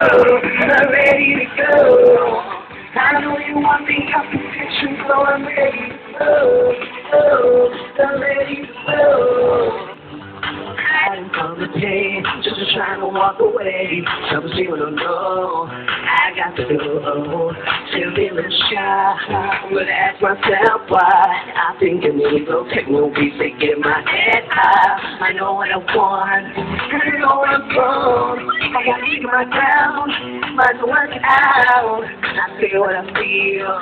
I'm ready to go. I know you want me up in picture, so I'm ready to go. I'm ready to go. I didn't come to pay, just trying to walk away. Some people don't know, I got to go. Still feeling shy, but ask myself why. I think it needs a techno beat to get my head high. I know what I want, I know where I'm from. I gotta keep my ground, might to work it out. I feel what I feel,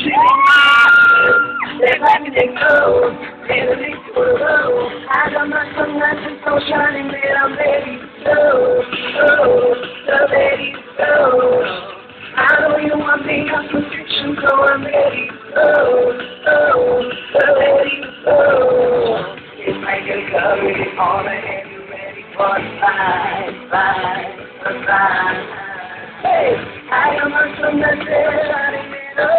they let me go, and it makes me go. I got my sunglasses so shining that I'm ready to go. I'm ready to go. I know you want me on prescription, so I'm ready to go. I'm ready to go. It's like you're covered all the head, you're ready for the fight. Hey, I got my sunglasses shining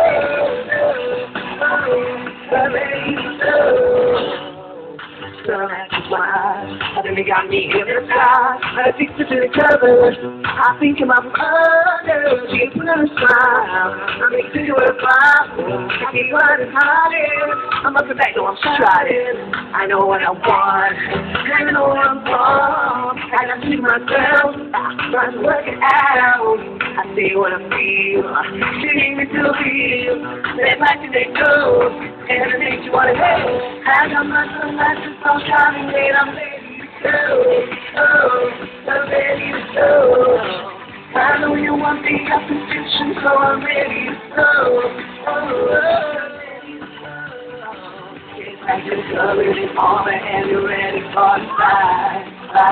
that I'm ready to go. So that's why I think they got me in the sky. I think to the covers. I think I'm under. She put on a smile. I make things worthwhile. I keep running harder. I'm up and back, though I'm striding. I know what I want. I know where I'm from. I got to see myself. I'm trying to work it out. I see what I feel. She need me to feel. They like it, they go. And it makes you wanna go. I got my sunglasses on shining and I'm ready to go. I'm ready to go. I know you want the opposition, so I'm ready to go. It's like you're covered in armor and you're ready for the fight.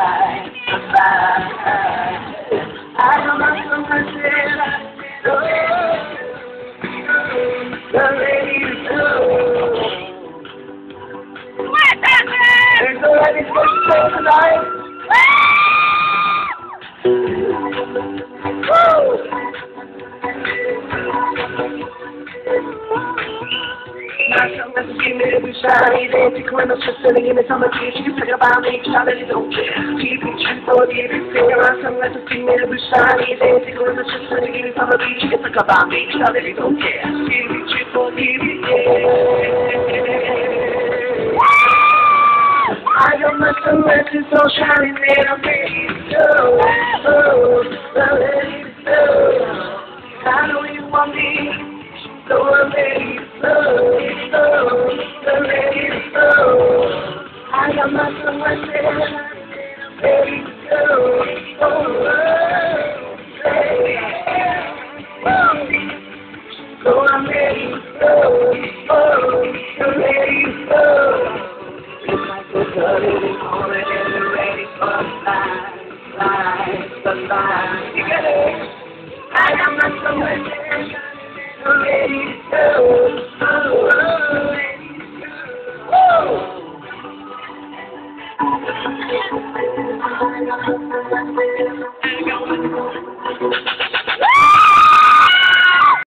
I got my sunglasses on. I'm ready to go. There's no ready for show tonight. My sunglasses give me the blue shiny. They take when I'm just sitting in the summer beach. You can talk about me, I really don't care. Keep it true for the everything. My sunglasses give me the blue shiny. They take when I'm just sitting in the summer beach. You can talk about me, I really don't care. Keep it true for the everything. I got my sunglasses so shining and I'm ready to go. I'm ready to go. I know you want me, so I'm ready to go. I'm ready to go. I got my sunglasses and I'm ready to go. So I'm ready to go. I'm ready to go. We're on it and we're ready for the fight. Together, I got my sunglasses, I'm ready to go. I'm ready to go.